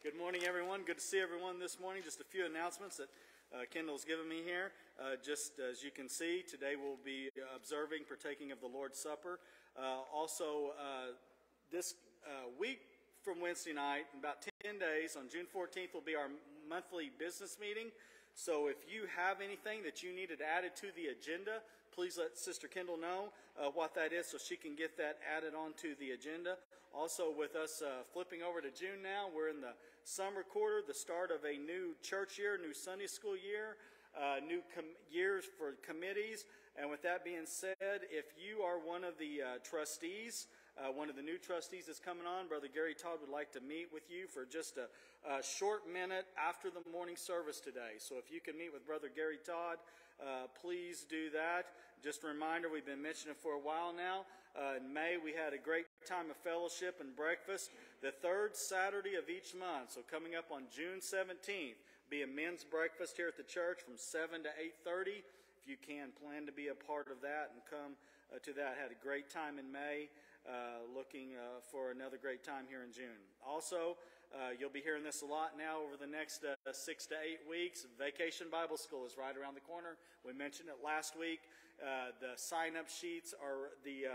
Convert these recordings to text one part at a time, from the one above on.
Good morning, everyone. Good to see everyone this morning. Just a few announcements that Kendall's given me here. Just as you can see, today we'll be observing, partaking of the Lord's Supper. Also, this week from Wednesday night, in about 10 days, on June 14th, will be our monthly business meeting. So if you have anything that you needed added to the agenda, please let Sister Kendall know what that is so she can get that added onto the agenda. Also, with us flipping over to June now, we're in the summer quarter, the start of a new church year, new Sunday school year, new years for committees. And with that being said, if you are one of the trustees, one of the new trustees that's coming on, Brother Gary Todd would like to meet with you for just a short minute after the morning service today. So if you can meet with Brother Gary Todd, please do that. Just a reminder, we've been mentioning it for a while now. In May, we had a great time of fellowship and breakfast the third Saturday of each month. So coming up on June 17th, be a men's breakfast here at the church from 7 to 8:30. If you can, plan to be a part of that and come to that. Had a great time in May. Looking for another great time here in June. Also, you'll be hearing this a lot now over the next 6 to 8 weeks. Vacation Bible School is right around the corner. We mentioned it last week. The sign-up sheets are the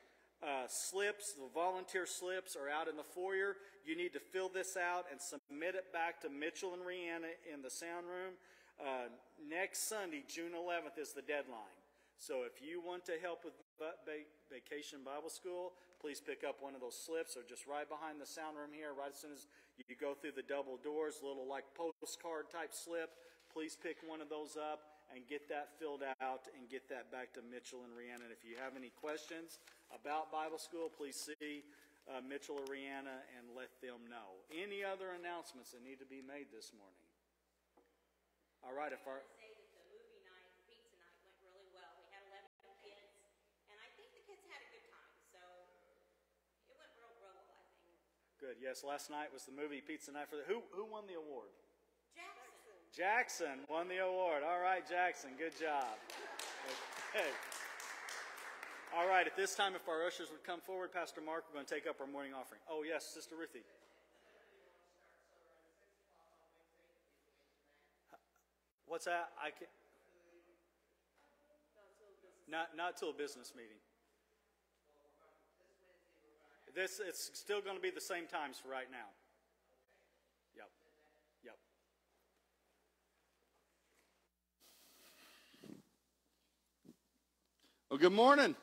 slips, the volunteer slips are out in the foyer. You need to fill this out and submit it back to Mitchell and Rihanna in the sound room. Next Sunday, June 11th, is the deadline. So if you want to help with Vacation Bible School, please pick up one of those slips. They're just right behind the sound room here. Right as soon as you go through the double doors, a little like postcard type slip, please pick one of those up and get that filled out and get that back to Mitchell and Rihanna. And if you have any questions about Bible School, please see Mitchell or Rihanna and let them know. Any other announcements that need to be made this morning? All right, if our... Good. Yes, last night was the movie Pizza Night for the... Who won the award? Jackson won the award. All right, Jackson. Good job. Okay. All right, at this time, if our ushers would come forward, Pastor Mark, we're going to take up our morning offering. Oh, yes, Sister Ruthie. What's that? I can't... Not till a business meeting. It's still going to be the same times for right now. Yep. Well, good morning.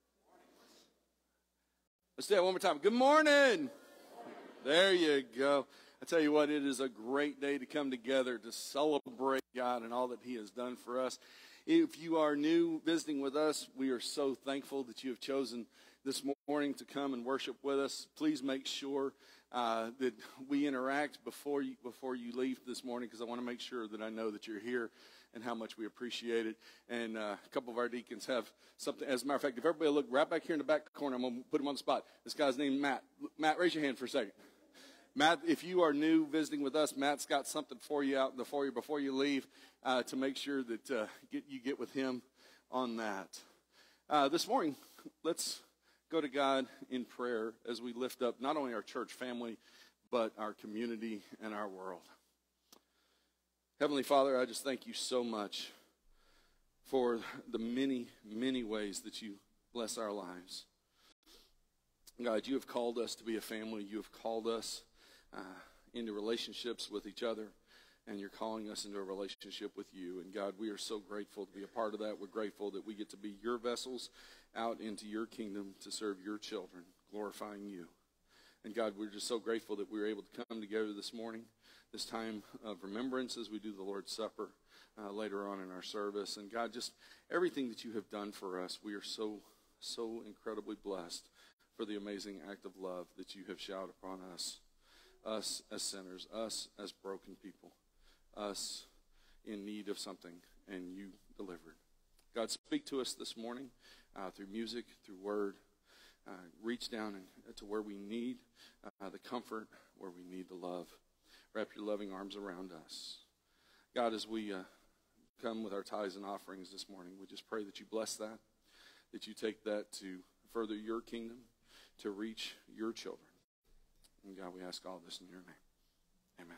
Let's do that one more time. Good morning. There you go. I tell you what, it is a great day to come together to celebrate God and all that He has done for us. If you are new visiting with us, we are so thankful that you have chosen this morning to come and worship with us. Please make sure that we interact before you leave this morning, because I want to make sure that I know that you're here and how much we appreciate it. And a couple of our deacons have something. As a matter of fact, if everybody look right back here in the back corner, I'm going to put him on the spot. This guy's named Matt. Matt, raise your hand for a second. Matt, if you are new visiting with us, Matt's got something for you out in the foyer before you leave to make sure that you get with him on that. This morning, let's go to God in prayer as we lift up not only our church family, but our community and our world. Heavenly Father, I just thank you so much for the many, many ways that you bless our lives. God, you have called us to be a family. You have called us into relationships with each other, and you're calling us into a relationship with you. And God, we are so grateful to be a part of that. We're grateful that we get to be your vessels out into your kingdom to serve your children, glorifying you. And God, we're just so grateful that we were able to come together this morning, this time of remembrance as we do the Lord's Supper later on in our service. And God, just everything that you have done for us, we are so incredibly blessed for the amazing act of love that you have showered upon us as sinners, us as broken people, us in need of something, and you delivered. God, speak to us this morning through music, through word. Reach down to where we need the comfort, where we need the love. Wrap your loving arms around us. God, as we come with our tithes and offerings this morning, we just pray that you bless that you take that to further your kingdom, to reach your children. And God, we ask all this in your name. Amen.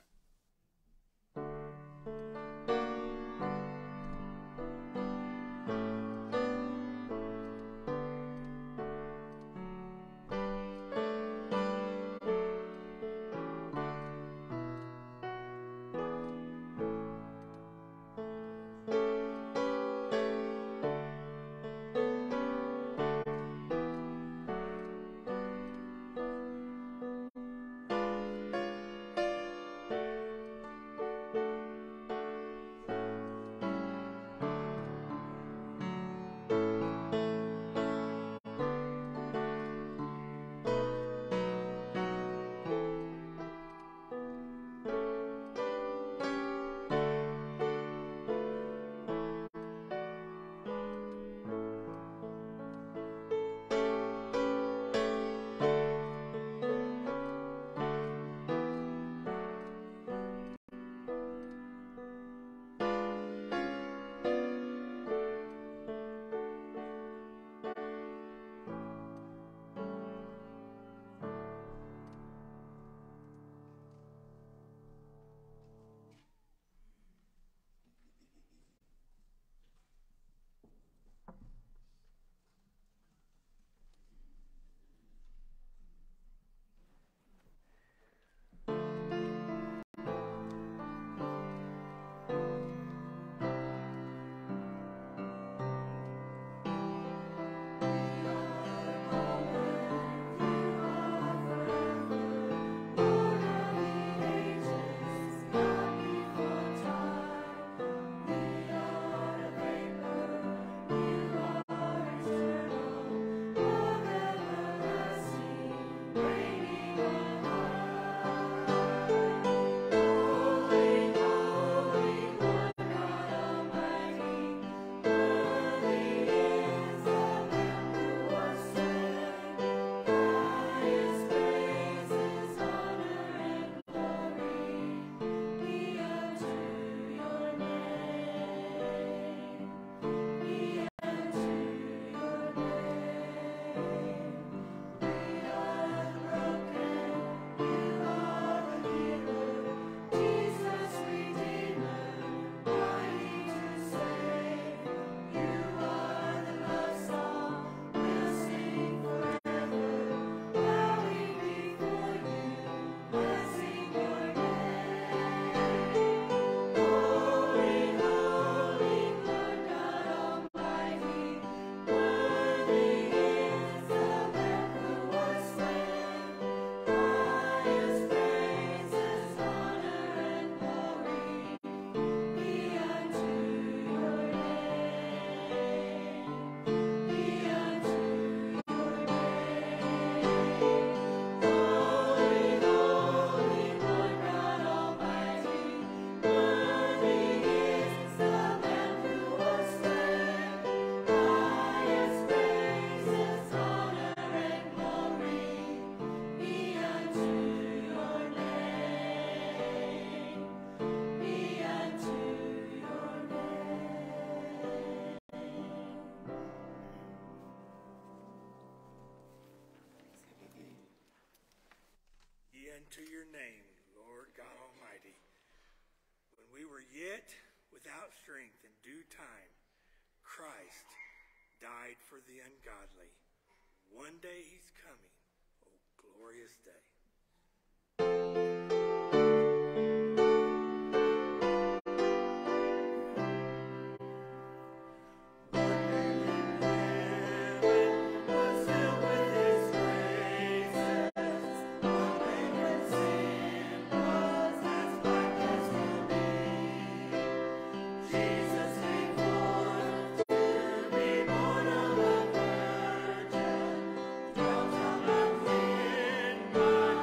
Unto your name, Lord God Almighty. When we were yet without strength in due time, Christ died for the ungodly. One day he's coming, oh glorious day. Bye.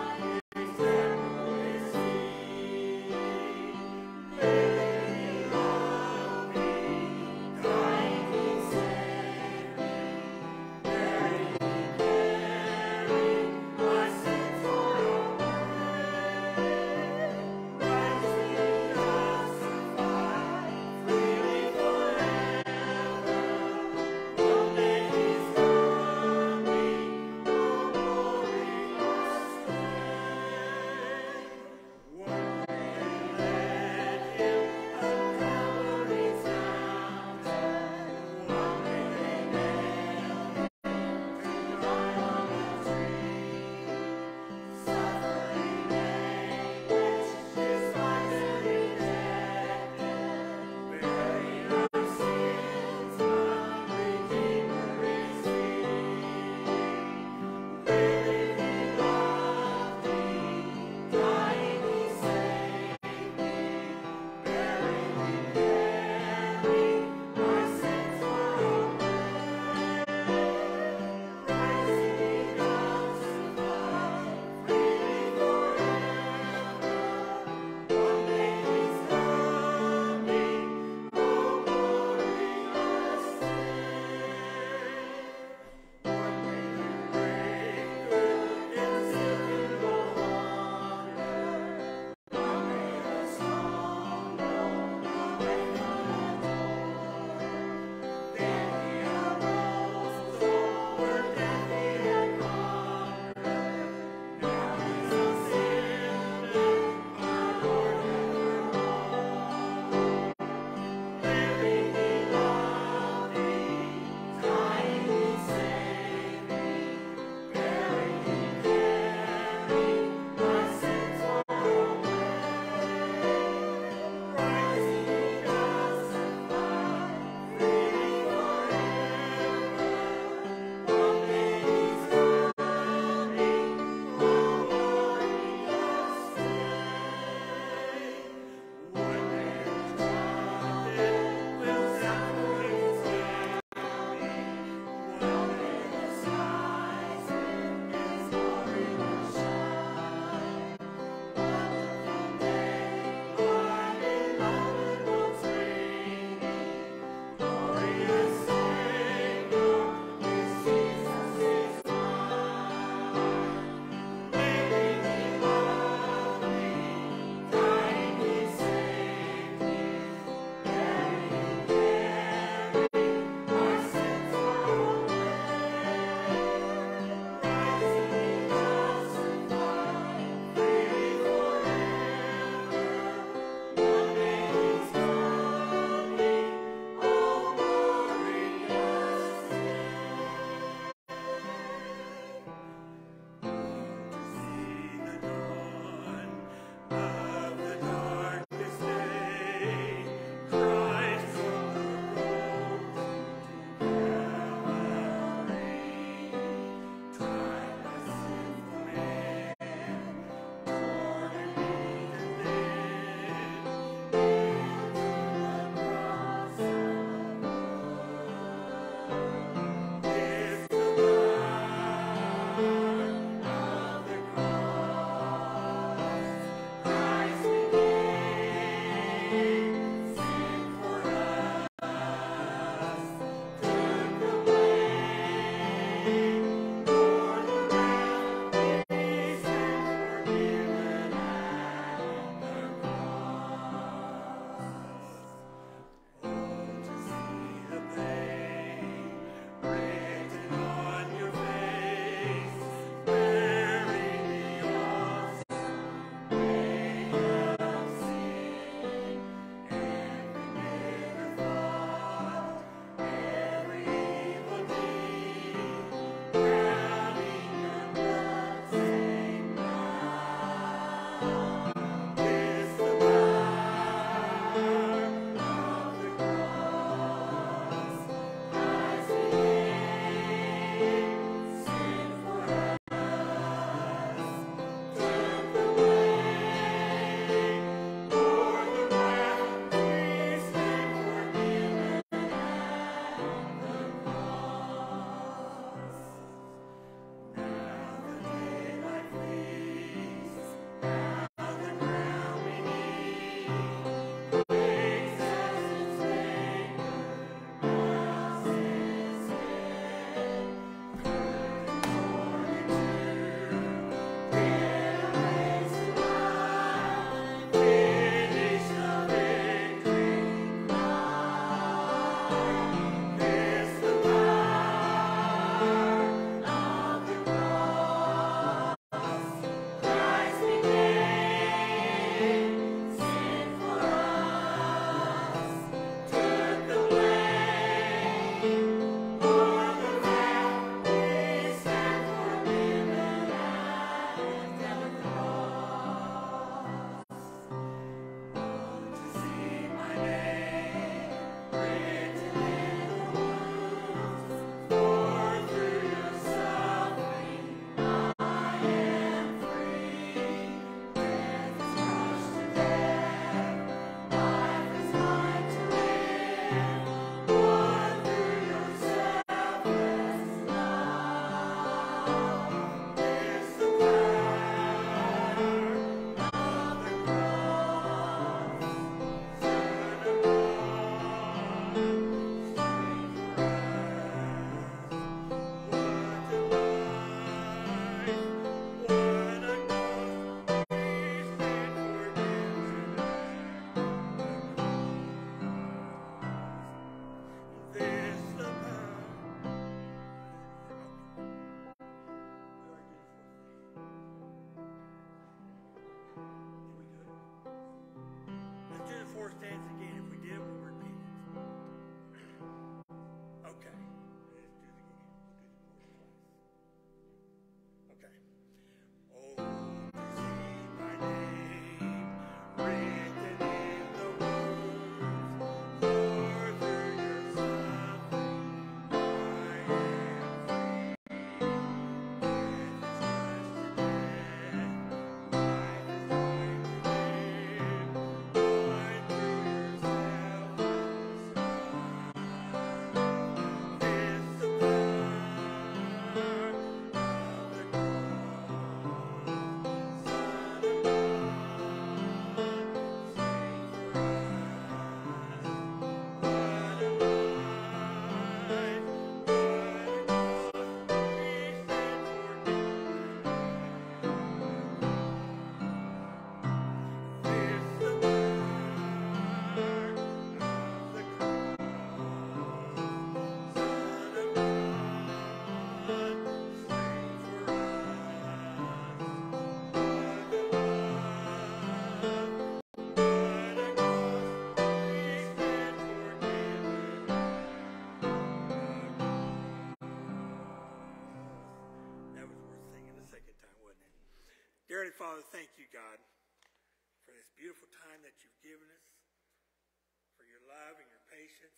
Dear Heavenly Father, thank you, God, for this beautiful time that you've given us, for your love and your patience.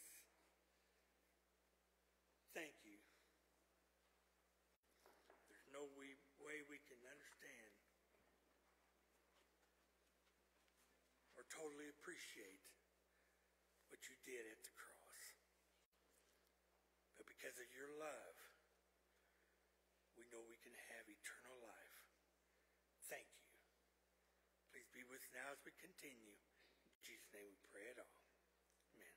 Thank you. There's no way we can understand or totally appreciate what you did at the cross. But because of your love, we know we can have eternal life. Thank you. Please be with us now as we continue. In Jesus' name we pray it all. Amen.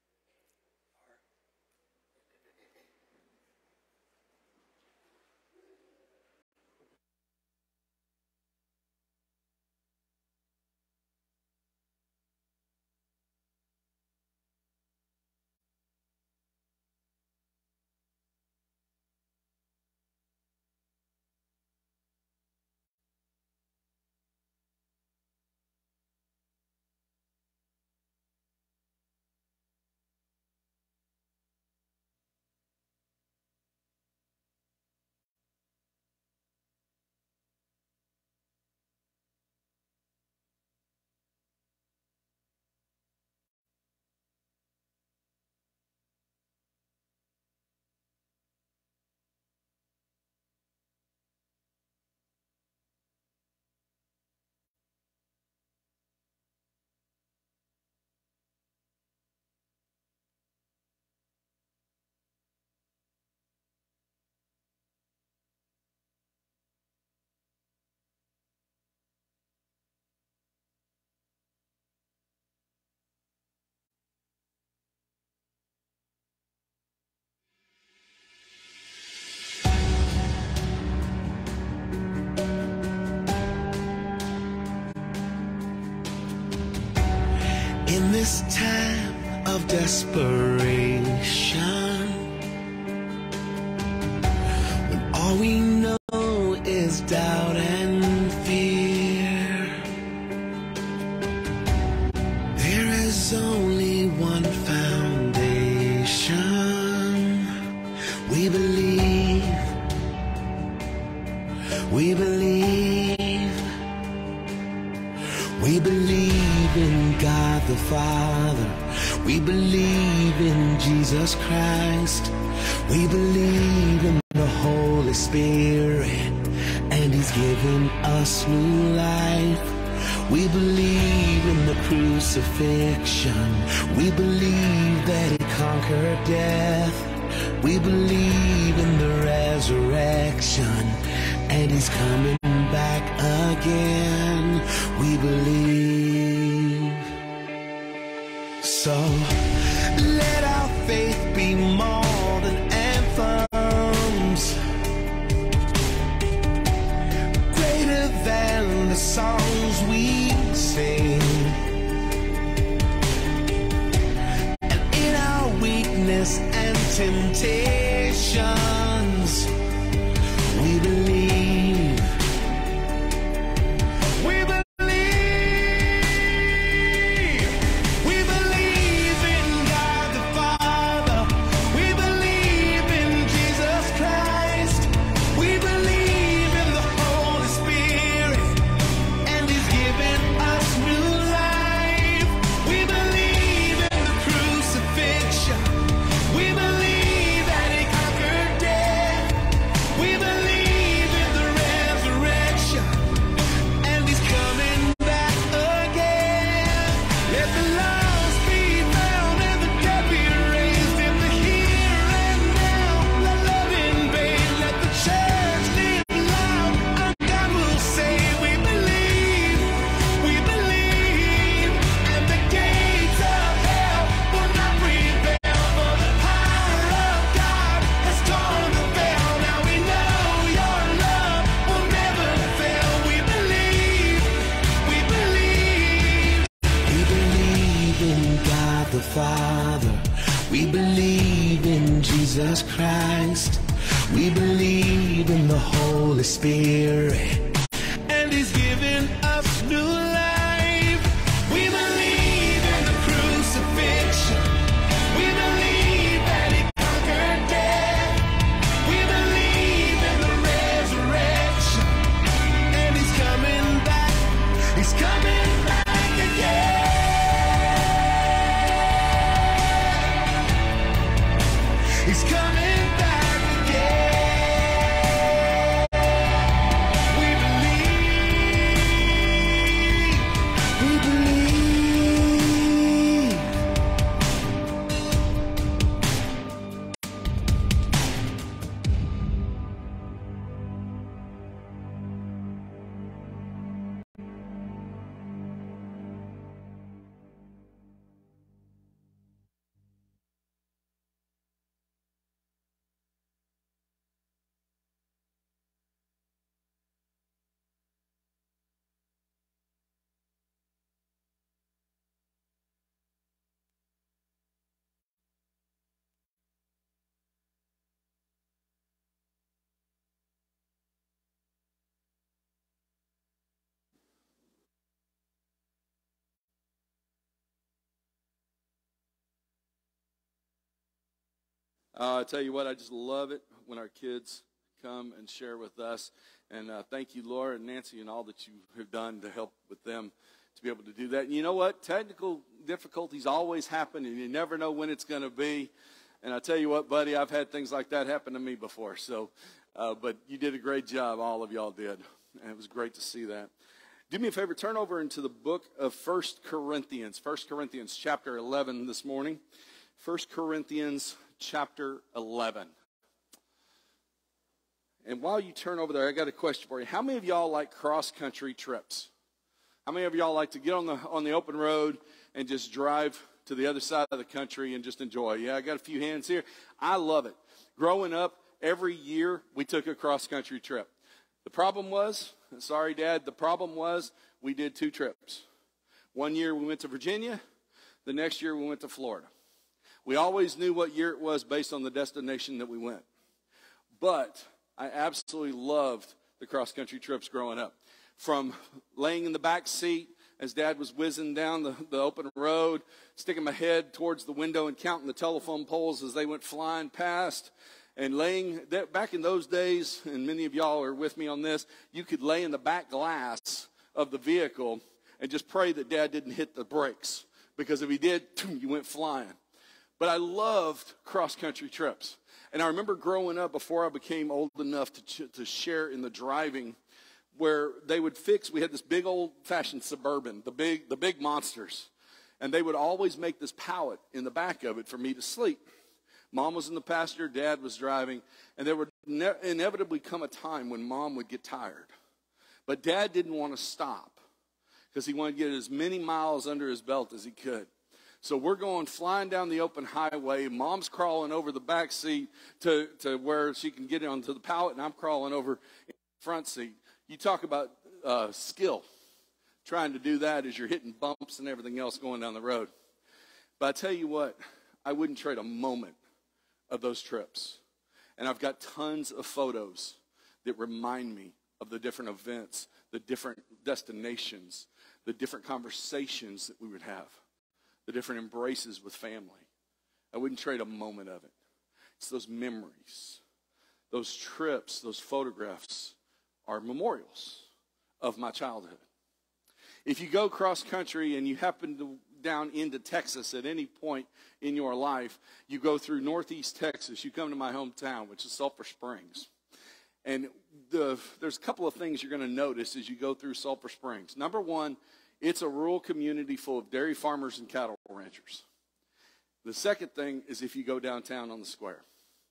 In this time of desperation, when all we know is doubt and fear, there is only one foundation. We believe, we believe, we believe in God the Father. We believe in Jesus Christ. We believe in the Holy Spirit, and He's given us new life. We believe in the crucifixion. We believe that He conquered death. We believe in the resurrection, and He's coming back again. We believe. So let our faith be more than anthems, greater than the songs we sing. And in our weakness and temptations, we believe. Father, we believe in Jesus Christ. We believe in the Holy Spirit, and He's given us new life. We believe in the crucifixion. We believe that He conquered death. We believe in the resurrection, and He's coming I tell you what, I just love it when our kids come and share with us. And thank you, Laura and Nancy, and all that you have done to help with them to be able to do that. And you know what? Technical difficulties always happen, and you never know when it's going to be. And I tell you what, buddy, I've had things like that happen to me before. So, but you did a great job. All of y'all did. And it was great to see that. Do me a favor, turn over into the book of 1 Corinthians. 1 Corinthians chapter 11 this morning. 1 Corinthians chapter 11. And while you turn over there, I got a question for you. How many of y'all like cross-country trips? How many of y'all like to get on the open road and just drive to the other side of the country and just enjoy? Yeah, I got a few hands here. I love it. Growing up, every year we took a cross-country trip. The problem was, sorry, Dad, the problem was we did 2 trips. One year we went to Virginia. The next year we went to Florida. We always knew what year it was based on the destination that we went. But I absolutely loved the cross-country trips growing up. From laying in the back seat as Dad was whizzing down the open road, sticking my head towards the window and counting the telephone poles as they went flying past, and laying, back in those days, and many of y'all are with me on this, you could lay in the back glass of the vehicle and just pray that Dad didn't hit the brakes, because if he did, you went flying. But I loved cross-country trips. And I remember growing up, before I became old enough to share in the driving, where they would we had this big old-fashioned Suburban, the big monsters. And they would always make this pallet in the back of it for me to sleep. Mom was in the passenger, Dad was driving, and there would inevitably come a time when Mom would get tired. But Dad didn't want to stop because he wanted to get as many miles under his belt as he could. So we're going flying down the open highway. Mom's crawling over the back seat to where she can get onto the pallet, and I'm crawling over in the front seat. You talk about skill, trying to do that as you're hitting bumps and everything else going down the road. But I tell you what, I wouldn't trade a moment of those trips. And I've got tons of photos that remind me of the different events, the different destinations, the different conversations that we would have, the different embraces with family. I wouldn't trade a moment of it. It's those memories, those trips, those photographs are memorials of my childhood. If you go cross country and you happen to down into Texas at any point in your life, you go through northeast Texas, you come to my hometown, which is Sulphur Springs. And there's a couple of things you're going to notice as you go through Sulphur Springs. Number one, it's a rural community full of dairy farmers and cattle ranchers. The second thing is if you go downtown on the square,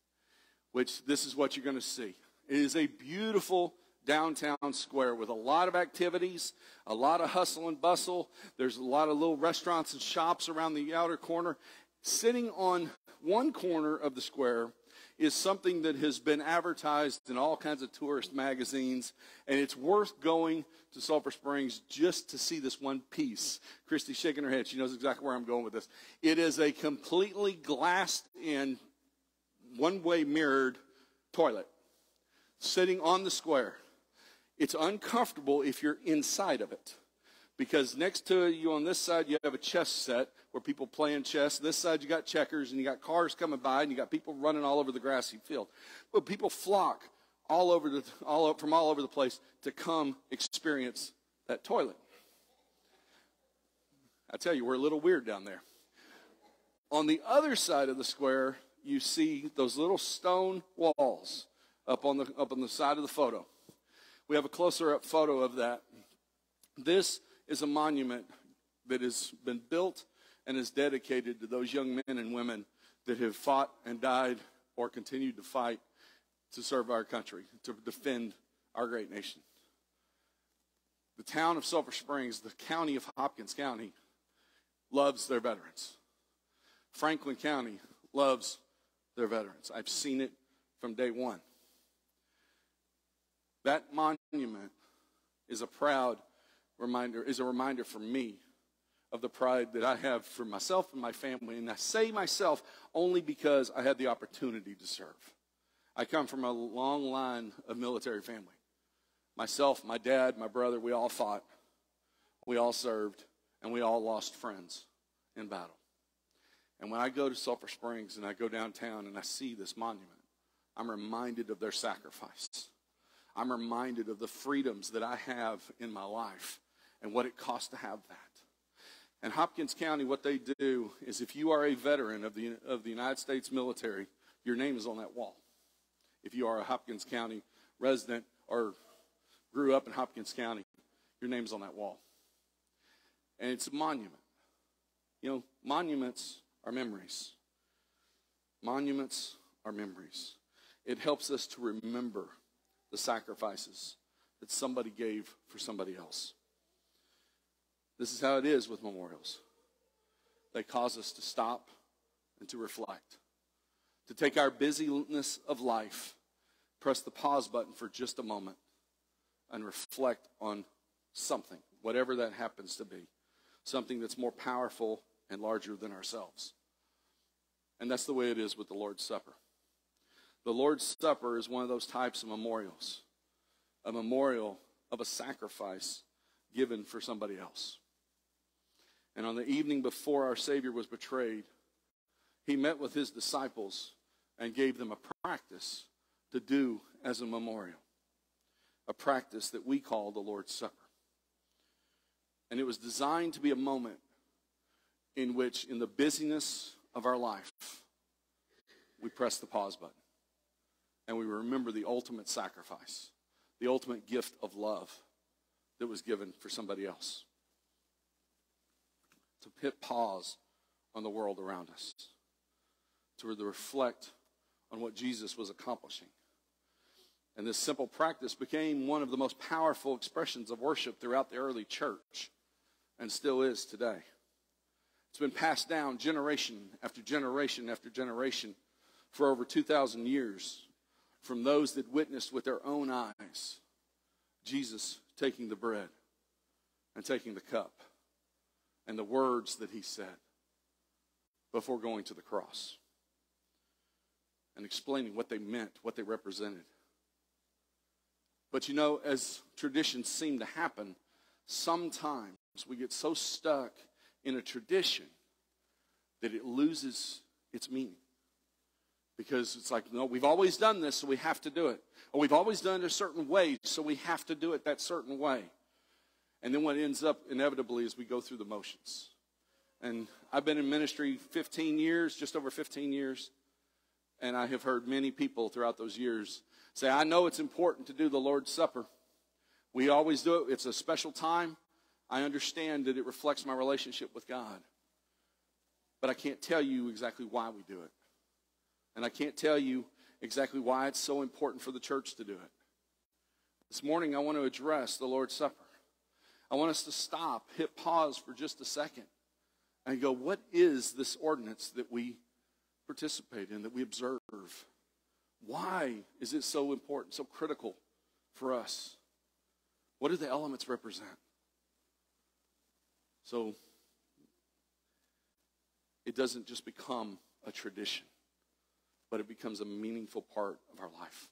which this is what you're going to see. It is a beautiful downtown square with a lot of activities, a lot of hustle and bustle. There's a lot of little restaurants and shops around the outer corner. Sitting on one corner of the square is something that has been advertised in all kinds of tourist magazines, and it's worth going to Sulphur Springs just to see this one piece. Christy's shaking her head. She knows exactly where I'm going with this. It is a completely glassed-in, one-way mirrored toilet sitting on the square. It's uncomfortable if you're inside of it, because next to you on this side, you have a chess set where people playing chess. This side, you got checkers, and you got cars coming by, and you got people running all over the grassy field. But people flock from all over the place to come experience that toilet. I tell you, we're a little weird down there. On the other side of the square, you see those little stone walls up on the side of the photo. We have a closer up photo of that. This is a monument that has been built and is dedicated to those young men and women that have fought and died or continued to fight to serve our country, to defend our great nation. The town of Sulphur Springs, the county of Hopkins County, loves their veterans. Franklin County loves their veterans. I've seen it from day one. That monument is a reminder for me of the pride that I have for myself and my family. And I say myself only because I had the opportunity to serve. I come from a long line of military family. Myself, my dad, my brother, we all fought. We all served, and we all lost friends in battle. And when I go to Sulphur Springs and I go downtown and I see this monument, I'm reminded of their sacrifice. I'm reminded of the freedoms that I have in my life and what it costs to have that. And Hopkins County, what they do is if you are a veteran of the United States military, your name is on that wall. If you are a Hopkins County resident or grew up in Hopkins County, your name's on that wall. And it's a monument. You know, monuments are memories. Monuments are memories. It helps us to remember the sacrifices that somebody gave for somebody else. This is how it is with memorials. They cause us to stop and to reflect, to take our busyness of life, press the pause button for just a moment, and reflect on something, whatever that happens to be, something that's more powerful and larger than ourselves. And that's the way it is with the Lord's Supper. The Lord's Supper is one of those types of memorials, a memorial of a sacrifice given for somebody else. And on the evening before our Savior was betrayed, he met with his disciples and gave them a practice to do as a memorial, a practice that we call the Lord's Supper. And it was designed to be a moment in which, in the busyness of our life, we press the pause button and we remember the ultimate sacrifice, the ultimate gift of love that was given for somebody else. To hit pause on the world around us, to reflect on what Jesus was accomplishing. And this simple practice became one of the most powerful expressions of worship throughout the early church, and still is today. It's been passed down generation after generation after generation for over 2,000 years from those that witnessed with their own eyes Jesus taking the bread and taking the cup and the words that he said before going to the cross and explaining what they meant, what they represented. But you know, as traditions seem to happen, sometimes we get so stuck in a tradition that it loses its meaning. Because it's like, no, we've always done this, so we have to do it. Or we've always done it a certain way, so we have to do it that certain way. And then what ends up inevitably is we go through the motions. And I've been in ministry 15 years, just over 15 years. And I have heard many people throughout those years say, I know it's important to do the Lord's Supper. We always do it. It's a special time. I understand that it reflects my relationship with God. But I can't tell you exactly why we do it. And I can't tell you exactly why it's so important for the church to do it. This morning I want to address the Lord's Supper. I want us to stop, hit pause for just a second, and go, what is this ordinance that we participate in, that we observe? Why is it so important, so critical for us? What do the elements represent? So it doesn't just become a tradition, but it becomes a meaningful part of our life.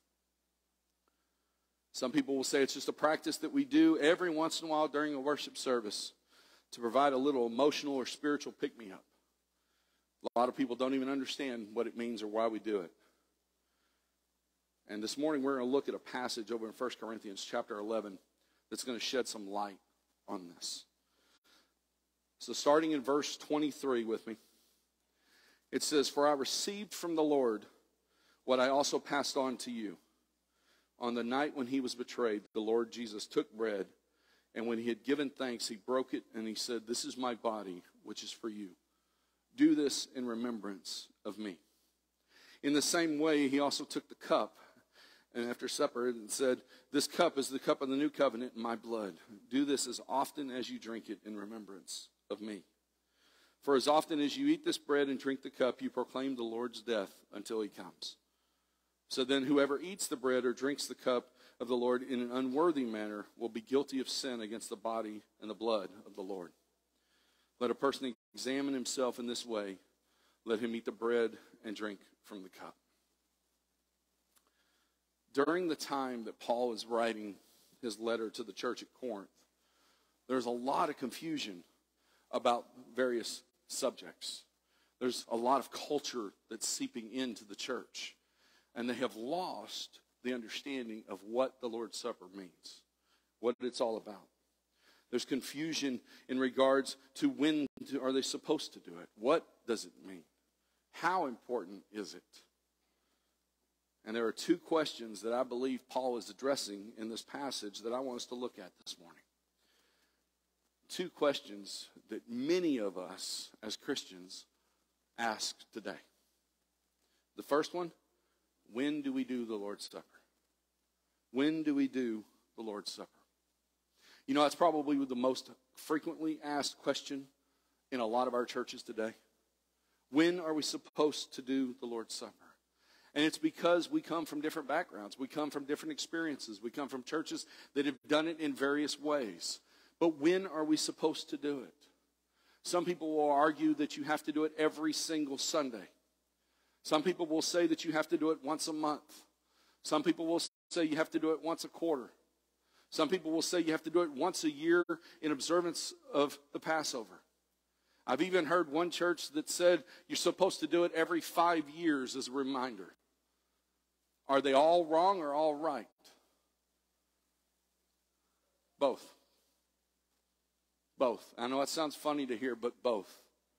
Some people will say it's just a practice that we do every once in a while during a worship service to provide a little emotional or spiritual pick-me-up. A lot of people don't even understand what it means or why we do it. And this morning we're going to look at a passage over in 1 Corinthians chapter 11 that's going to shed some light on this. So starting in verse 23 with me, it says, For I received from the Lord what I also passed on to you. On the night when he was betrayed, the Lord Jesus took bread, and when he had given thanks, he broke it, and he said, This is my body, which is for you. Do this in remembrance of me. In the same way, he also took the cup, and after supper, and said, This cup is the cup of the new covenant in my blood. Do this as often as you drink it in remembrance of me. For as often as you eat this bread and drink the cup, you proclaim the Lord's death until he comes. So then whoever eats the bread or drinks the cup of the Lord in an unworthy manner will be guilty of sin against the body and the blood of the Lord. Let a person examine himself in this way. Let him eat the bread and drink from the cup. During the time that Paul is writing his letter to the church at Corinth, there's a lot of confusion about various subjects. There's a lot of culture that's seeping into the church, and they have lost the understanding of what the Lord's Supper means, what it's all about. There's confusion in regards to when are they supposed to do it? What does it mean? How important is it? And there are two questions that I believe Paul is addressing in this passage that I want us to look at this morning. Two questions that many of us as Christians ask today. The first one, when do we do the Lord's Supper? When do we do the Lord's Supper? You know, that's probably the most frequently asked question in a lot of our churches today. When are we supposed to do the Lord's Supper? And it's because we come from different backgrounds. We come from different experiences. We come from churches that have done it in various ways. But when are we supposed to do it? Some people will argue that you have to do it every single Sunday. Some people will say that you have to do it once a month. Some people will say you have to do it once a quarter. Some people will say you have to do it once a year in observance of the Passover. I've even heard one church that said you're supposed to do it every 5 years as a reminder. Are they all wrong or all right? Both. Both. I know it sounds funny to hear, but both.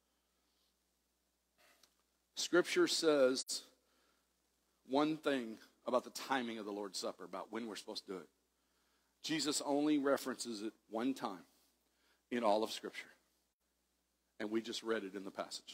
Scripture says one thing about the timing of the Lord's Supper, about when we're supposed to do it. Jesus only references it one time in all of Scripture. And we just read it in the passage.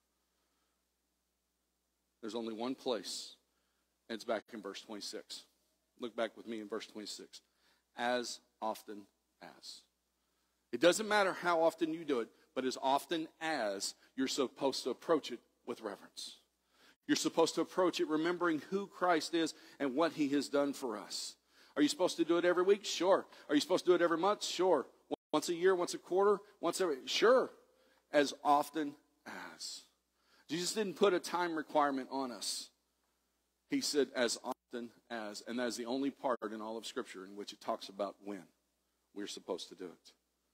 There's only one place, and it's back in verse 26. Look back with me in verse 26. As often as. It doesn't matter how often you do it, but as often as you're supposed to approach it with reverence. You're supposed to approach it remembering who Christ is and what he has done for us. Are you supposed to do it every week? Sure. Are you supposed to do it every month? Sure. Once a year, once a quarter, once every... Sure. As often as. Jesus didn't put a time requirement on us. He said as often as. And that is the only part in all of Scripture in which it talks about when we're supposed to do it.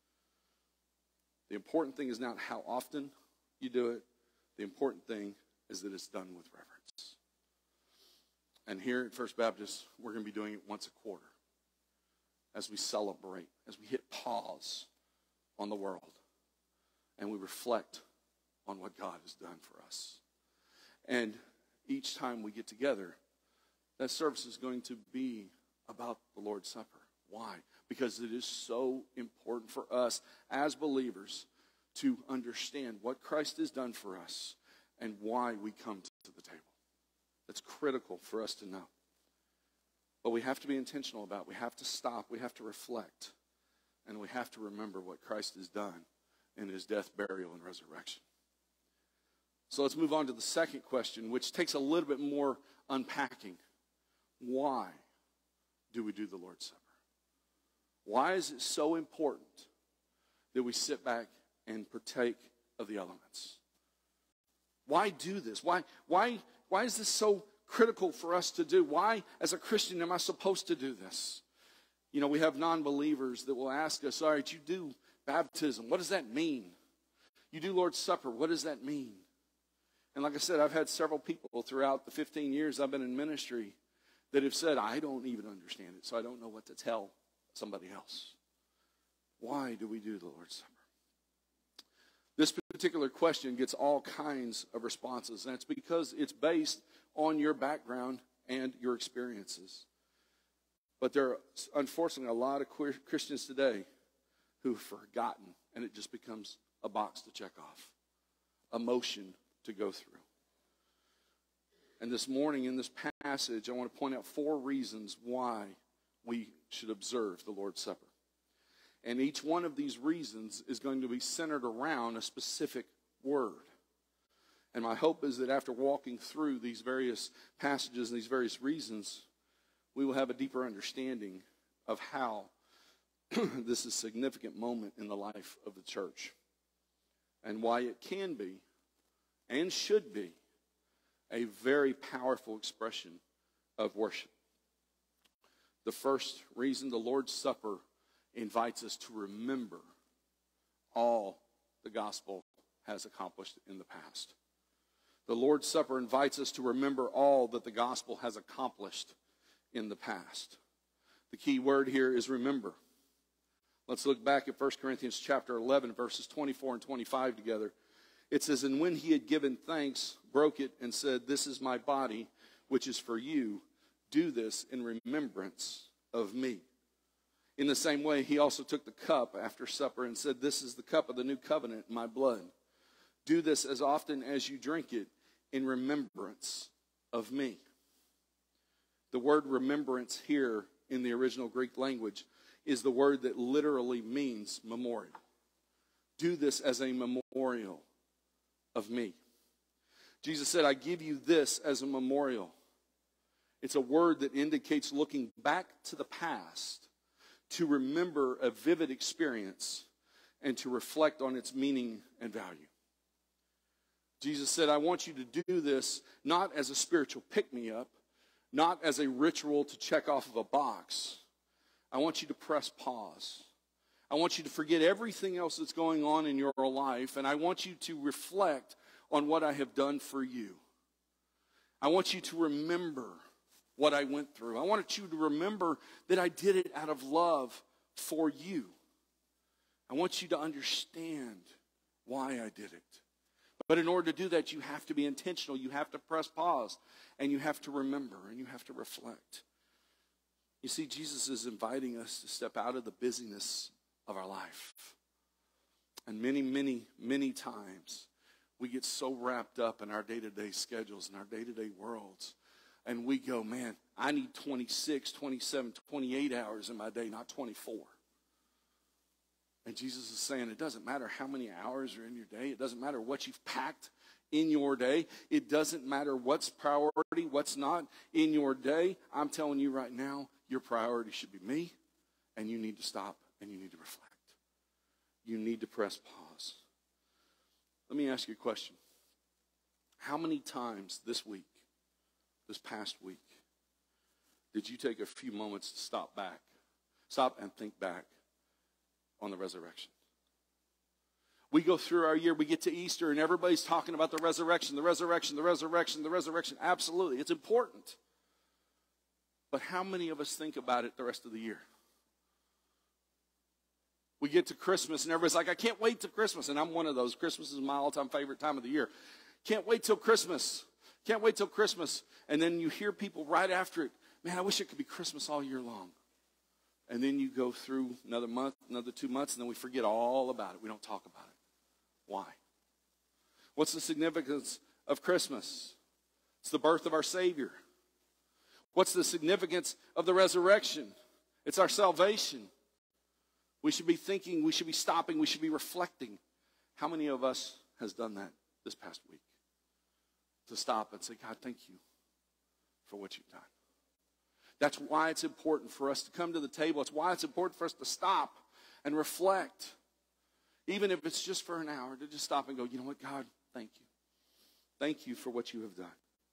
The important thing is not how often you do it. The important thing is that it's done with reverence. And here at First Baptist, we're going to be doing it once a quarter as we celebrate, as we hit pause on the world, and we reflect on what God has done for us. And each time we get together, that service is going to be about the Lord's Supper. Why? Because it is so important for us as believers to understand what Christ has done for us and why we come to the table. That's critical for us to know. But we have to be intentional about it. We have to stop. We have to reflect. And we have to remember what Christ has done in his death, burial, and resurrection. So let's move on to the second question, which takes a little bit more unpacking. Why do we do the Lord's Supper? Why is it so important that we sit back and partake of the elements? Why do this? Why is this so critical for us to do? Why, as a Christian, am I supposed to do this? You know, we have non-believers that will ask us, all right, you do baptism. What does that mean? You do Lord's Supper. What does that mean? And like I said, I've had several people throughout the 15 years I've been in ministry that have said, I don't even understand it, so I don't know what to tell somebody else. Why do we do the Lord's Supper? This particular question gets all kinds of responses, and it's because it's based on your background and your experiences. But there are, unfortunately, a lot of Christians today who've forgotten, and it just becomes a box to check off, a motion to go through. And this morning in this passage, I want to point out 4 reasons why we should observe the Lord's Supper. And each one of these reasons is going to be centered around a specific word. And my hope is that after walking through these various passages and these various reasons, we will have a deeper understanding of how this is a significant moment in the life of the church, and why it can be and should be a very powerful expression of worship. The first reason, the Lord's Supper invites us to remember all the gospel has accomplished in the past. The Lord's Supper invites us to remember all that the gospel has accomplished in the past. The key word here is remember. Let's look back at 1 Corinthians chapter 11, verses 24 and 25 together. It says, "And when he had given thanks, broke it, and said, 'This is my body, which is for you. Do this in remembrance of me.' In the same way, he also took the cup after supper and said, 'This is the cup of the new covenant in my blood. Do this as often as you drink it in remembrance of me.'" The word remembrance here in the original Greek language is the word that literally means memorial. Do this as a memorial of me. Jesus said, "I give you this as a memorial." It's a word that indicates looking back to the past to remember a vivid experience and to reflect on its meaning and value. Jesus said, "I want you to do this not as a spiritual pick-me-up, not as a ritual to check off of a box. I want you to press pause. I want you to forget everything else that's going on in your life, and I want you to reflect on what I have done for you. I want you to remember what I went through. I want you to remember that I did it out of love for you. I want you to understand why I did it. But in order to do that, you have to be intentional. You have to press pause, and you have to remember, and you have to reflect. You see, Jesus is inviting us to step out of the busyness of our life. And many, many, many times, we get so wrapped up in our day-to-day schedules and our day-to-day worlds. And we go, man, I need 26, 27, 28 hours in my day, not 24. And Jesus is saying it doesn't matter how many hours are in your day. It doesn't matter what you've packed in your day. It doesn't matter what's priority, what's not in your day. I'm telling you right now, your priority should be me, and you need to stop and you need to reflect. You need to press pause. Let me ask you a question. How many times this week, this past week, did you take a few moments to stop and think back on the resurrection? We go through our year, we get to Easter, and everybody's talking about the resurrection, the resurrection, the resurrection, the resurrection. Absolutely, it's important. But how many of us think about it the rest of the year? We get to Christmas, and everybody's like, I can't wait till Christmas. And I'm one of those. Christmas is my all-time favorite time of the year. Can't wait till Christmas. Can't wait till Christmas. And then you hear people right after it, man, I wish it could be Christmas all year long. And then you go through another month, another 2 months, and then we forget all about it. We don't talk about it. Why? What's the significance of Christmas? It's the birth of our Savior. What's the significance of the resurrection? It's our salvation. We should be thinking, we should be stopping, we should be reflecting. How many of us has done that this past week? To stop and say, God, thank you for what you've done. That's why it's important for us to come to the table. It's why it's important for us to stop and reflect. Even if it's just for an hour, to just stop and go, you know what, God, thank you. Thank you for what you have done.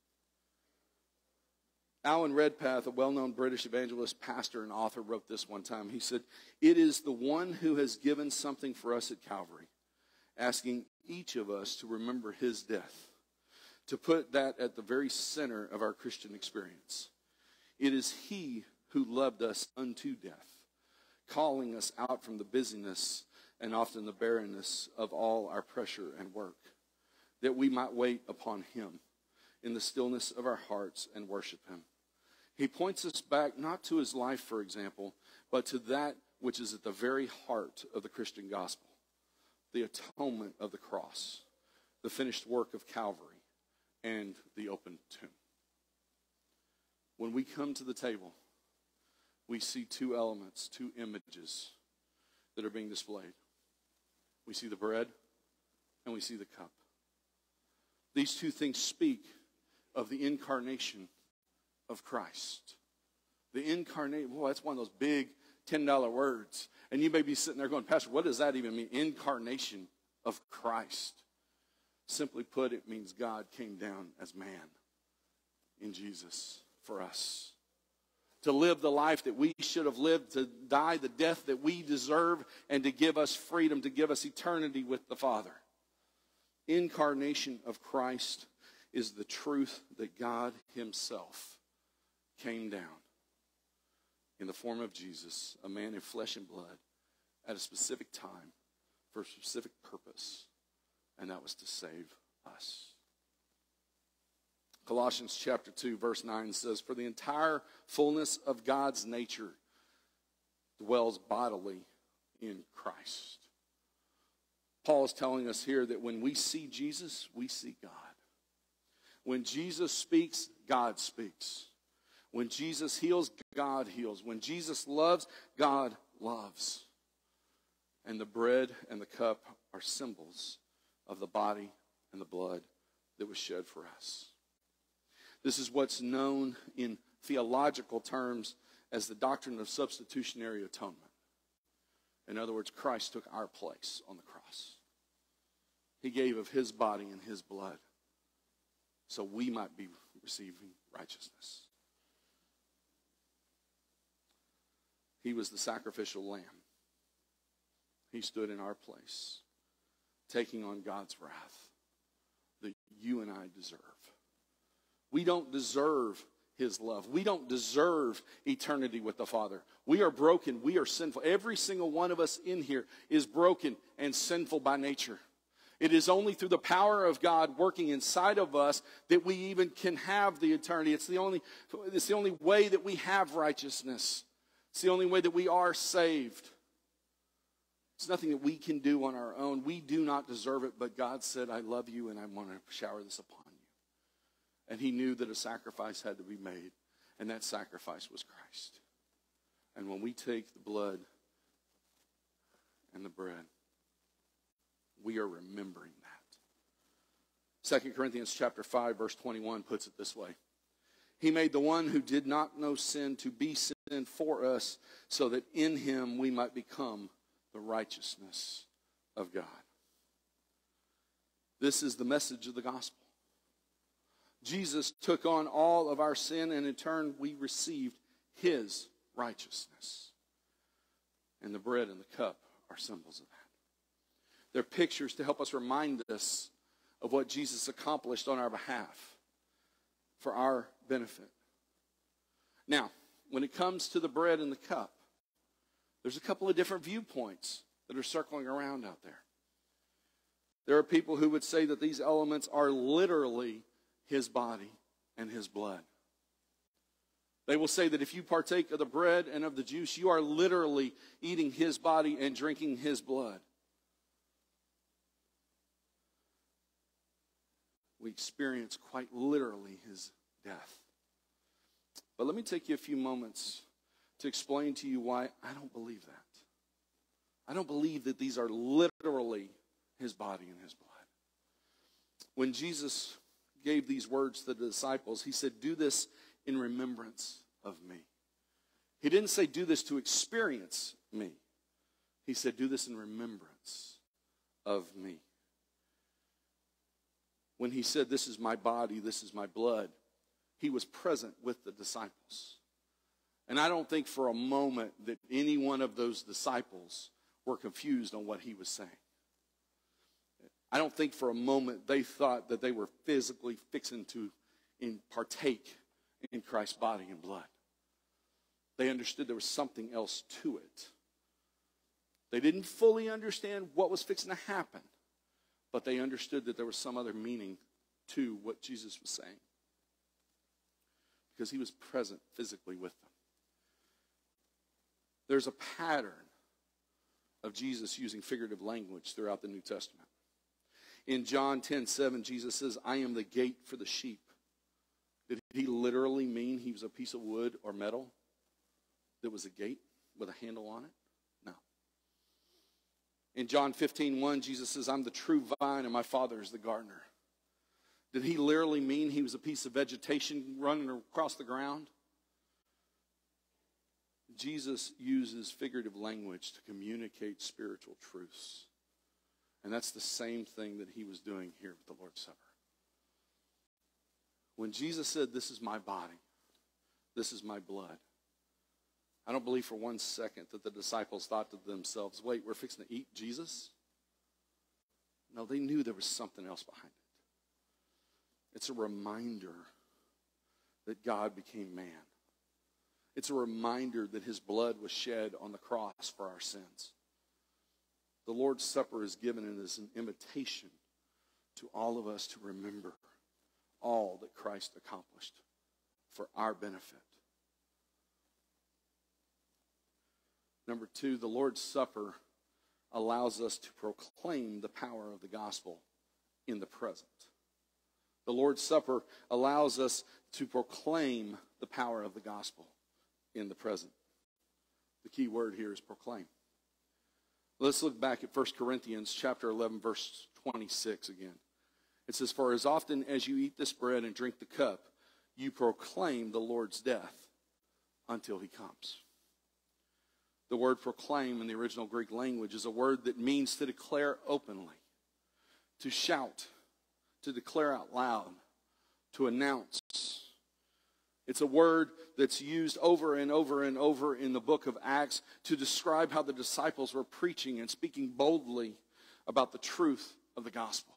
Alan Redpath, a well-known British evangelist, pastor, and author, wrote this one time. He said, "It is the one who has given something for us at Calvary, asking each of us to remember his death, to put that at the very center of our Christian experience. It is he who loved us unto death, calling us out from the busyness and often the barrenness of all our pressure and work, that we might wait upon him in the stillness of our hearts and worship him. He points us back not to his life, for example, but to that which is at the very heart of the Christian gospel, the atonement of the cross, the finished work of Calvary, and the open tomb." When we come to the table, we see two elements, two images that are being displayed. We see the bread and we see the cup. These two things speak of the incarnation of Christ. The incarnation, boy, that's one of those big $10 words. And you may be sitting there going, Pastor, what does that even mean? Incarnation of Christ. Simply put, it means God came down as man in Jesus for us. To live the life that we should have lived, to die the death that we deserve, and to give us freedom, to give us eternity with the Father. Incarnation of Christ is the truth that God himself came down in the form of Jesus, a man in flesh and blood, at a specific time for a specific purpose, and that was to save us. Colossians chapter 2, verse 9 says, "For the entire fullness of God's nature dwells bodily in Christ." Paul is telling us here that when we see Jesus, we see God. When Jesus speaks, God speaks. When Jesus heals, God heals. When Jesus loves, God loves. And the bread and the cup are symbols of the body and the blood that was shed for us. This is what's known in theological terms as the doctrine of substitutionary atonement. In other words, Christ took our place on the cross. He gave of his body and his blood so we might be receiving righteousness. He was the sacrificial lamb. He stood in our place, taking on God's wrath that you and I deserve. We don't deserve his love. We don't deserve eternity with the Father. We are broken. We are sinful. Every single one of us in here is broken and sinful by nature. It is only through the power of God working inside of us that we even can have the eternity. It's the only way that we have righteousness. It's the only way that we are saved. It's nothing that we can do on our own. We do not deserve it, but God said, "I love you and I want to shower this upon you." And he knew that a sacrifice had to be made, and that sacrifice was Christ. And when we take the blood and the bread, we are remembering that. 2 Corinthians chapter 5, verse 21 puts it this way. "He made the one who did not know sin to be sin for us, so that in him we might become the righteousness of God." This is the message of the gospel. Jesus took on all of our sin, and in turn we received his righteousness. And the bread and the cup are symbols of that. They're pictures to help us remind us of what Jesus accomplished on our behalf for our benefit. Now, when it comes to the bread and the cup, there's a couple of different viewpoints that are circling around out there. There are people who would say that these elements are literally his body and his blood. They will say that if you partake of the bread and of the juice, you are literally eating his body and drinking his blood. We experience quite literally his death. But let me take you a few moments to explain to you why I don't believe that. I don't believe that these are literally his body and his blood. When Jesus gave these words to the disciples, he said, "Do this in remembrance of me." He didn't say, "Do this to experience me." He said, "Do this in remembrance of me." When he said, "This is my body, this is my blood," he was present with the disciples. And I don't think for a moment that any one of those disciples were confused on what he was saying. I don't think for a moment they thought that they were physically fixing to partake in Christ's body and blood. They understood there was something else to it. They didn't fully understand what was fixing to happen, but they understood that there was some other meaning to what Jesus was saying, because he was present physically with them. There's a pattern of Jesus using figurative language throughout the New Testament. In John 10:7, Jesus says, "I am the gate for the sheep." Did he literally mean he was a piece of wood or metal that was a gate with a handle on it? No. In John 15:1, Jesus says, "I'm the true vine and my Father is the gardener." Did he literally mean he was a piece of vegetation running across the ground? Jesus uses figurative language to communicate spiritual truths. And that's the same thing that he was doing here with the Lord's Supper. When Jesus said, "This is my body, this is my blood," I don't believe for one second that the disciples thought to themselves, "Wait, we're fixing to eat Jesus?" No, they knew there was something else behind it. It's a reminder that God became man. It's a reminder that his blood was shed on the cross for our sins. The Lord's Supper is given as an invitation to all of us to remember all that Christ accomplished for our benefit. Number two, the Lord's Supper allows us to proclaim the power of the gospel in the present. The Lord's Supper allows us to proclaim the power of the gospel in the present. The key word here is proclaim. Let's look back at 1 Corinthians chapter 11, verse 26 again. It says, "For as often as you eat this bread and drink the cup, you proclaim the Lord's death until he comes." The word proclaim in the original Greek language is a word that means to declare openly, to shout, to declare out loud, to announce. It's a word that's used over and over and over in the book of Acts to describe how the disciples were preaching and speaking boldly about the truth of the gospel.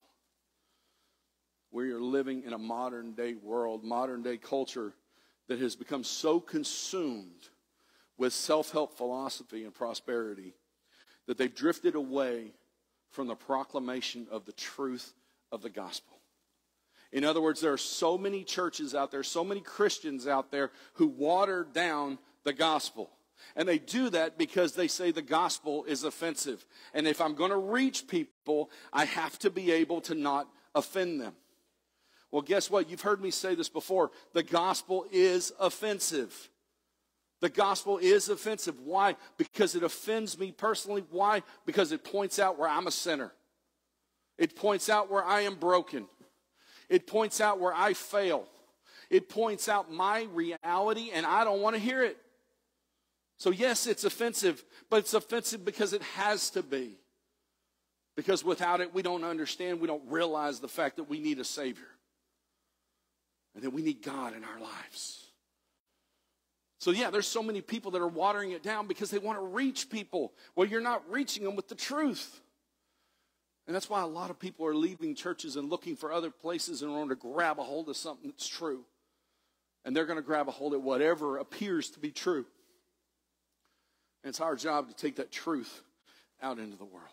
We are living in a modern day world, modern day culture that has become so consumed with self-help philosophy and prosperity that they've drifted away from the proclamation of the truth of the gospel. In other words, there are so many churches out there, so many Christians out there who water down the gospel. And they do that because they say the gospel is offensive. And if I'm going to reach people, I have to be able to not offend them. Well, guess what? You've heard me say this before. The gospel is offensive. The gospel is offensive. Why? Because it offends me personally. Why? Because it points out where I'm a sinner. It points out where I am broken. It points out where I fail. It points out my reality, and I don't want to hear it. So yes, it's offensive, but it's offensive because it has to be. Because without it, we don't understand, we don't realize the fact that we need a Savior. And that we need God in our lives. So yeah, there's so many people that are watering it down because they want to reach people. Well, you're not reaching them with the truth. And that's why a lot of people are leaving churches and looking for other places in order to grab a hold of something that's true. And they're going to grab a hold of whatever appears to be true. And it's our job to take that truth out into the world.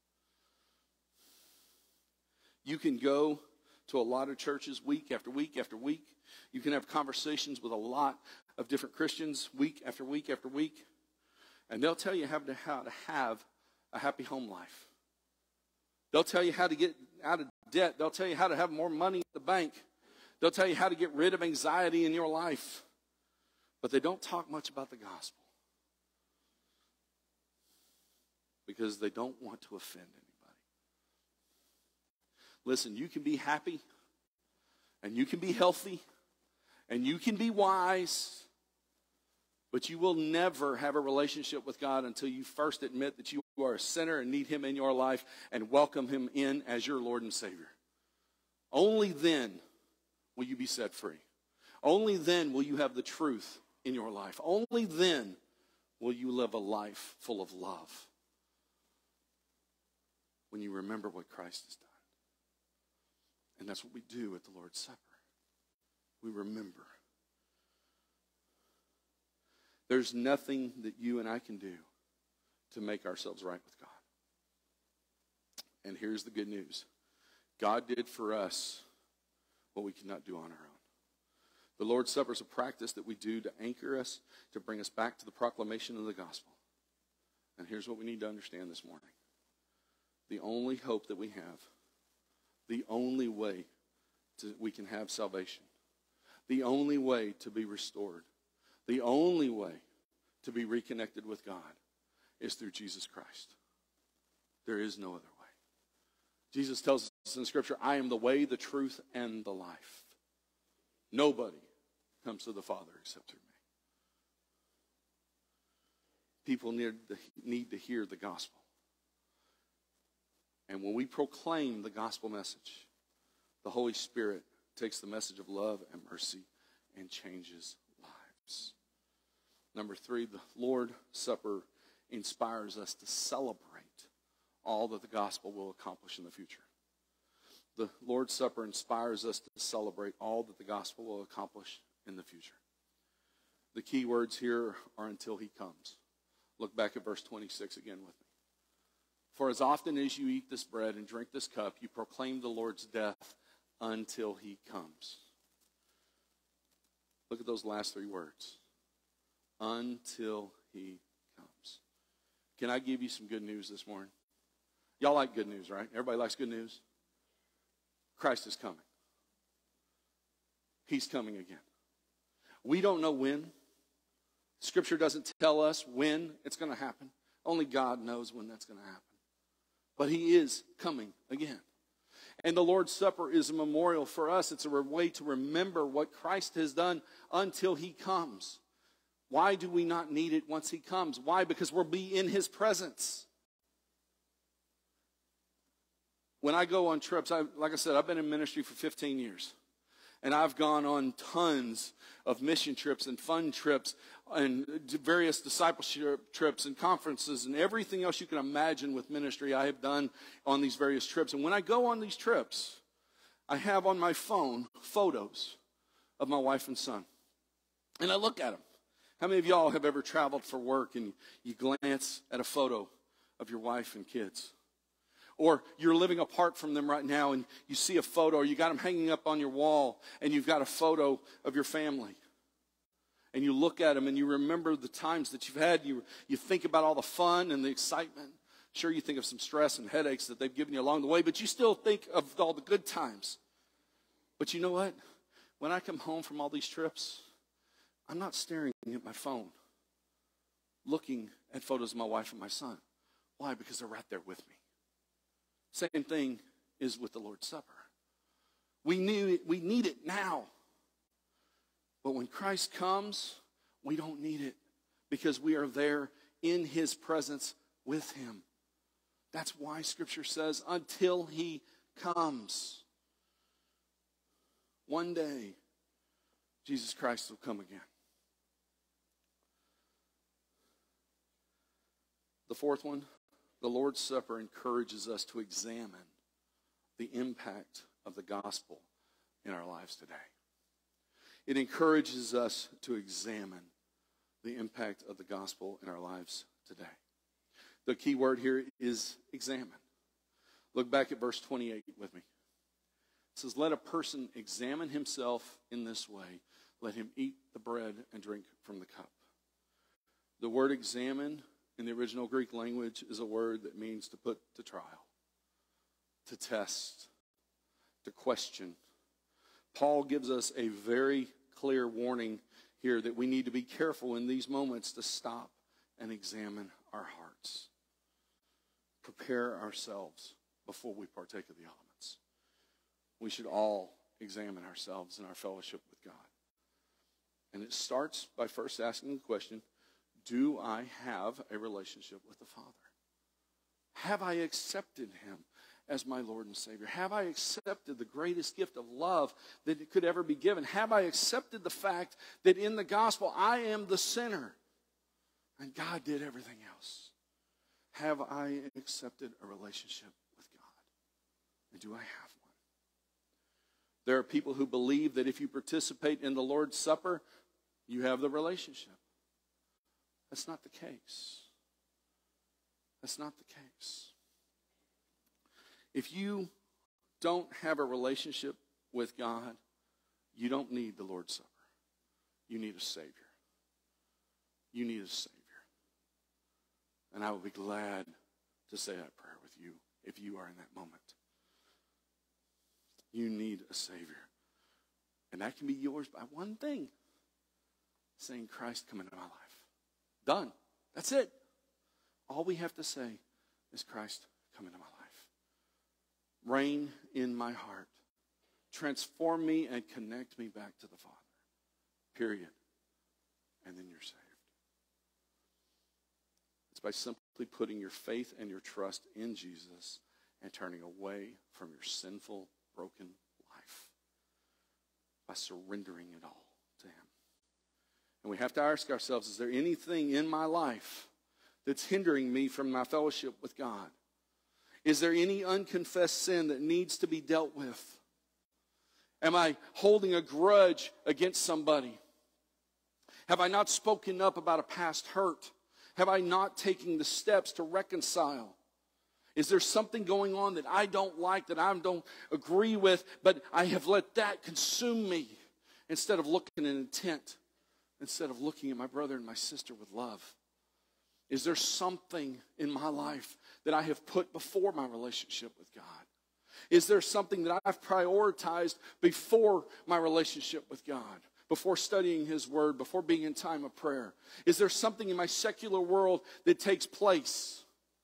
You can go to a lot of churches week after week after week. You can have conversations with a lot of different Christians week after week after week. And they'll tell you how to have a happy home life. They'll tell you how to get out of debt. They'll tell you how to have more money in the bank. They'll tell you how to get rid of anxiety in your life. But they don't talk much about the gospel. Because they don't want to offend anybody. Listen, you can be happy, and you can be healthy, and you can be wise, but you will never have a relationship with God until you first admit that you are a sinner and need Him in your life and welcome Him in as your Lord and Savior. Only then will you be set free. Only then will you have the truth in your life. Only then will you live a life full of love. When you remember what Christ has done. And that's what we do at the Lord's Supper. We remember. There's nothing that you and I can do to make ourselves right with God. And here's the good news. God did for us what we cannot do on our own. The Lord's Supper is a practice that we do to anchor us, to bring us back to the proclamation of the gospel. And here's what we need to understand this morning. The only hope that we have, the only way we can have salvation, the only way to be restored, the only way to be reconnected with God is through Jesus Christ. There is no other way. Jesus tells us in Scripture, I am the way, the truth, and the life. Nobody comes to the Father except through me. People need to hear the gospel. And when we proclaim the gospel message, the Holy Spirit takes the message of love and mercy and changes lives. Number 3, the Lord's Supper inspires us to celebrate all that the gospel will accomplish in the future. The Lord's Supper inspires us to celebrate all that the gospel will accomplish in the future. The key words here are until he comes. Look back at verse 26 again with me. For as often as you eat this bread and drink this cup, you proclaim the Lord's death until he comes. Look at those last three words. Until he comes. Can I give you some good news this morning? Y'all like good news, right? Everybody likes good news? Christ is coming. He's coming again. We don't know when. Scripture doesn't tell us when it's going to happen. Only God knows when that's going to happen. But he is coming again. And the Lord's Supper is a memorial for us. It's a way to remember what Christ has done until he comes. Why do we not need it once he comes? Why? Because we'll be in his presence. When I go on trips, like I said, I've been in ministry for 15 years. And I've gone on tons of mission trips and fun trips and various discipleship trips and conferences and everything else you can imagine with ministry I have done on these various trips. And when I go on these trips, I have on my phone photos of my wife and son. And I look at them. How many of y'all have ever traveled for work and you glance at a photo of your wife and kids? Or you're living apart from them right now and you see a photo, or you got them hanging up on your wall and you've got a photo of your family. And you look at them and you remember the times that you've had. You think about all the fun and the excitement. Sure, you think of some stress and headaches that they've given you along the way, but you still think of all the good times. But you know what? When I come home from all these trips, I'm not staring at my phone, looking at photos of my wife and my son. Why? Because they're right there with me. Same thing is with the Lord's Supper. We need it now. But when Christ comes, we don't need it because we are there in his presence with him. That's why Scripture says, until he comes. One day, Jesus Christ will come again. The fourth one, the Lord's Supper encourages us to examine the impact of the gospel in our lives today. It encourages us to examine the impact of the gospel in our lives today. The key word here is examine. Look back at verse 28 with me. It says, let a person examine himself in this way. Let him eat the bread and drink from the cup. The word examine in the original Greek language is a word that means to put to trial, to test, to question. Paul gives us a very clear warning here that we need to be careful in these moments to stop and examine our hearts. Prepare ourselves before we partake of the elements. We should all examine ourselves in our fellowship with God. And it starts by first asking the question, do I have a relationship with the Father? Have I accepted him as my Lord and Savior? Have I accepted the greatest gift of love that could ever be given? Have I accepted the fact that in the gospel I am the sinner and God did everything else? Have I accepted a relationship with God? And do I have one? There are people who believe that if you participate in the Lord's Supper, you have the relationship. That's not the case. That's not the case. If you don't have a relationship with God, you don't need the Lord's Supper. You need a Savior. You need a Savior. And I will be glad to say that prayer with you if you are in that moment. You need a Savior. And that can be yours by one thing. Saying, Christ, come into my life. Done. That's it. All we have to say is, Christ, come into my life. Reign in my heart. Transform me and connect me back to the Father. Period. And then you're saved. It's by simply putting your faith and your trust in Jesus and turning away from your sinful, broken life. By surrendering it all to him. And we have to ask ourselves, is there anything in my life that's hindering me from my fellowship with God? Is there any unconfessed sin that needs to be dealt with? Am I holding a grudge against somebody? Have I not spoken up about a past hurt? Have I not taken the steps to reconcile? Is there something going on that I don't like, that I don't agree with, but I have let that consume me instead of looking in intent, instead of looking at my brother and my sister with love? Is there something in my life that I have put before my relationship with God? Is there something that I've prioritized before my relationship with God? Before studying His Word, before being in time of prayer? Is there something in my secular world that takes place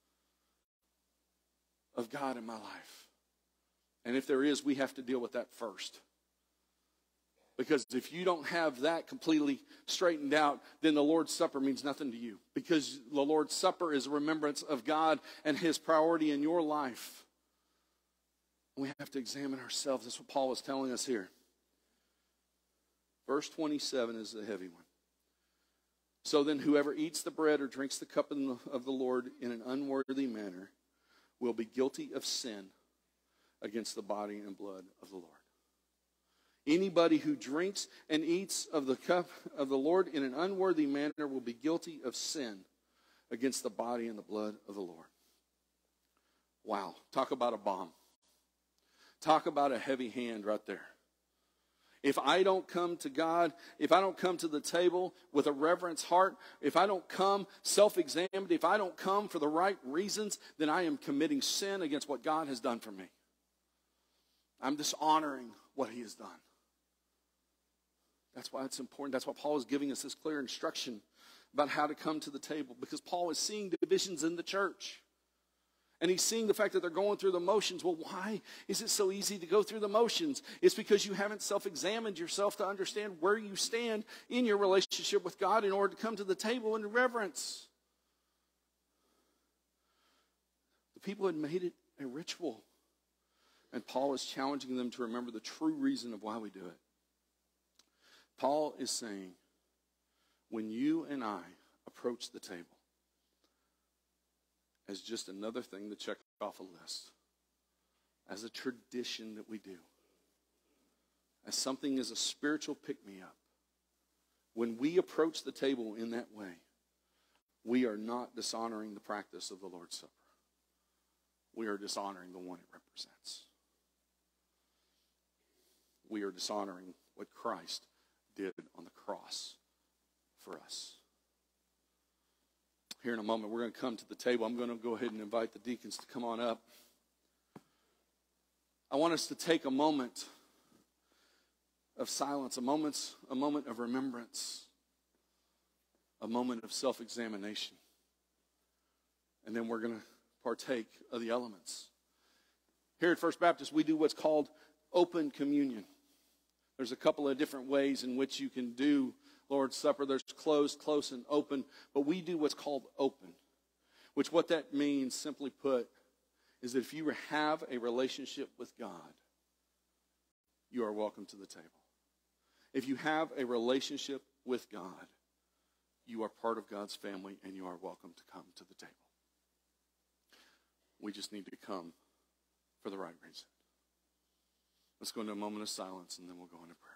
of God in my life? And if there is, we have to deal with that first. Because if you don't have that completely straightened out, then the Lord's Supper means nothing to you. Because the Lord's Supper is a remembrance of God and His priority in your life. We have to examine ourselves. That's what Paul is telling us here. Verse 27 is the heavy one. So then whoever eats the bread or drinks the cup of the Lord in an unworthy manner will be guilty of sin against the body and blood of the Lord. Anybody who drinks and eats of the cup of the Lord in an unworthy manner will be guilty of sin against the body and the blood of the Lord. Wow. Talk about a bomb. Talk about a heavy hand right there. If I don't come to God, if I don't come to the table with a reverence heart, if I don't come self-examined, if I don't come for the right reasons, then I am committing sin against what God has done for me. I'm dishonoring what He has done. That's why it's important. That's why Paul is giving us this clear instruction about how to come to the table, because Paul is seeing divisions in the church. And he's seeing the fact that they're going through the motions. Well, why is it so easy to go through the motions? It's because you haven't self-examined yourself to understand where you stand in your relationship with God in order to come to the table in reverence. The people had made it a ritual. And Paul is challenging them to remember the true reason of why we do it. Paul is saying, when you and I approach the table as just another thing to check off a list, as a tradition that we do, as something as a spiritual pick-me-up, when we approach the table in that way, we are not dishonoring the practice of the Lord's Supper. We are dishonoring the one it represents. We are dishonoring what Christ did on the cross for us. Here in a moment, we're going to come to the table. I'm going to go ahead and invite the deacons to come on up. I want us to take a moment of silence, a moment of remembrance, a moment of self-examination. And then we're going to partake of the elements. Here at First Baptist, we do what's called open communion. There's a couple of different ways in which you can do Lord's Supper. There's closed, close, and open. But we do what's called open. Which what that means, simply put, is that if you have a relationship with God, you are welcome to the table. If you have a relationship with God, you are part of God's family and you are welcome to come to the table. We just need to come for the right reason. Let's go into a moment of silence and then we'll go into prayer.